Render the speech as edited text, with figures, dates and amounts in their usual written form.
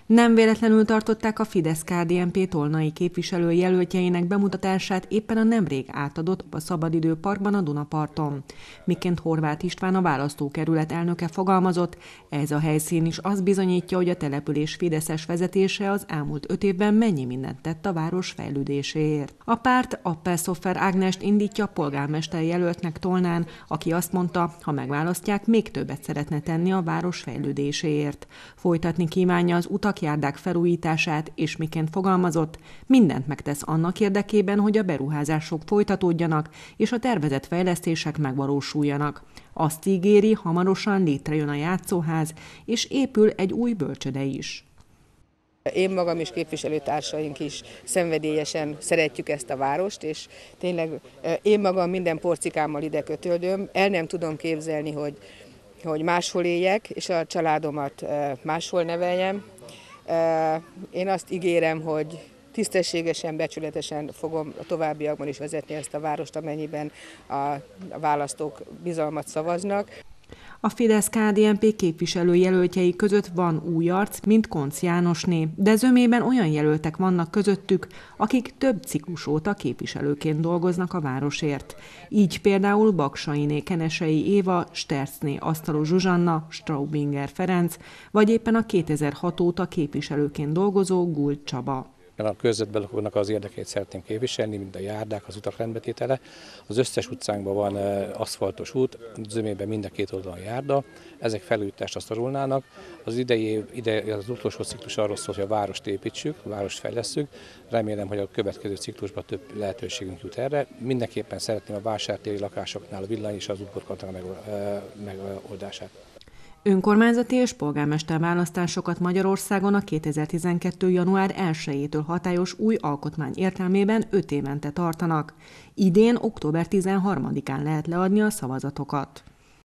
Nem véletlenül tartották a Fidesz-KDNP tolnai képviselő jelöltjeinek bemutatását éppen a nemrég átadott a Szabadidő Parkban a Dunaparton. Miként Horváth István, a választókerület elnöke fogalmazott, ez a helyszín is azt bizonyítja, hogy a település fideszes vezetése az elmúlt 5 évben mennyi mindent tett a város fejlődéséért. A párt Appel-Szoffer Ágnest indítja polgármester jelöltnek Tolnán, aki azt mondta, ha megválasztják, még többet szeretne tenni a város fejlődéséért. Folytatni kívánja az utak, járdák felújítását, és miként fogalmazott, mindent megtesz annak érdekében, hogy a beruházások folytatódjanak, és a tervezett fejlesztések megvalósuljanak. Azt ígéri, hamarosan létrejön a játszóház, és épül egy új bölcsőde is. Én magam és képviselőtársaink is szenvedélyesen szeretjük ezt a várost, és tényleg én magam minden porcikámmal ide kötődöm. El nem tudom képzelni, hogy máshol éljek, és a családomat máshol neveljem. Én azt ígérem, hogy tisztességesen, becsületesen fogom a továbbiakban is vezetni ezt a várost, amennyiben a választók bizalmat szavaznak. A Fidesz-KDNP képviselőjelöltjei között van új arc, mint Koncz Jánosné, de zömében olyan jelöltek vannak közöttük, akik több ciklus óta képviselőként dolgoznak a városért. Így például Baksainé Kenesei Éva, Sterczné Asztalos Zsuzsanna, Straubinger Ferenc, vagy éppen a 2006 óta képviselőként dolgozó Guld Csaba. A körzetben lakóknak az érdekeit szeretném képviselni, mint a járdák, az utak rendbetétele. Az összes utcánkban van aszfaltos út, zömében mind a két oldalon járda, ezek felújítást asztalolnának. Az utolsó ciklus arról szól, hogy a várost építsük, a várost fejlesszük. Remélem, hogy a következő ciklusban több lehetőségünk jut erre. Mindenképpen szeretném a vásártéri lakásoknál a villany és az útborkolatok megoldását. Önkormányzati és polgármester választásokat Magyarországon a 2012. január 1-től hatályos új alkotmány értelmében 5 évente tartanak. Idén október 13-án lehet leadni a szavazatokat.